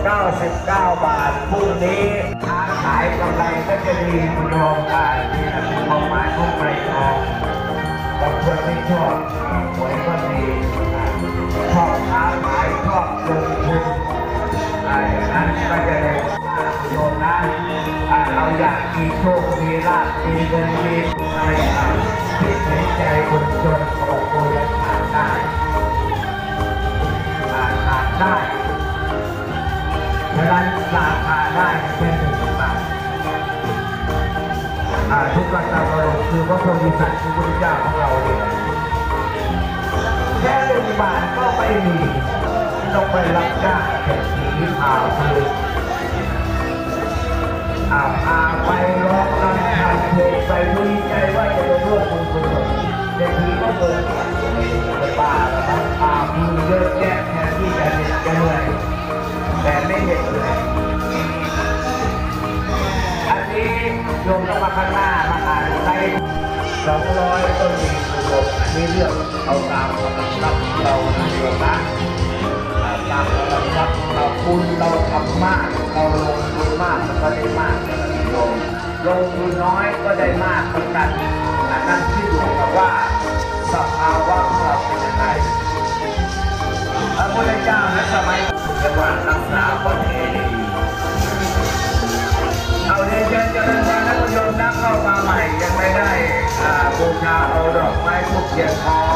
99 บาทพรุ่งนี้ค้าขายกำไรก็จะดีคุณรองการนี่นะคือความหมายของไตรตรองบางคนไม่ชอบหวยก็ดีชอบค้าขายชอบลงทุนอย่างนั้นก็จะได้โยมนะเราอยากมีโชคมีลาภมีเงินมีอะไรที่เห็นใจคนจนของโบราณขาดได้ขาดได้เวลาราคาได้แค่1 บาททุกการตามเราคือพระโพธิสัตว์คือพระพุทธเจ้าของเราเองแค่1 บาทก็ไม่มีต้องไปรับจ้างเศรษฐีพาคือพาไปร้องรำทำเพลงไปดีใจว่าจะได้ร่วมบุญกุศลเศรษฐีก็เกิดเป็นบ้าแล้วครับมีเยอะแยะแทนที่จะเหน็ดจะเหนื่อยแต่ไม่เหน็ดเลยอันนี้โยมต้องมาข้างหน้ามาอ่านใน200ต้นมีคุณโยมอันนี้เรื่องเอาตามกำลังรับเราโยมนะตามกำลังรับเราคุณเราทำมากเราลงทุนมากมันก็ได้มากโยมลงทุนน้อยก็ได้มากเหมือนกันอันนั้นที่อยู่กับว่าสภาวะของเราเป็นยังไงพระพุทธเจ้าในสมัยเรียกว่ารักษาประเพณีเอาเรียนเชิญเจริญพรนะคุณโยมนั่งเข้ามาใหม่ยังไม่ได้บูชาเอาดอกไม้ทุกเทียนทอง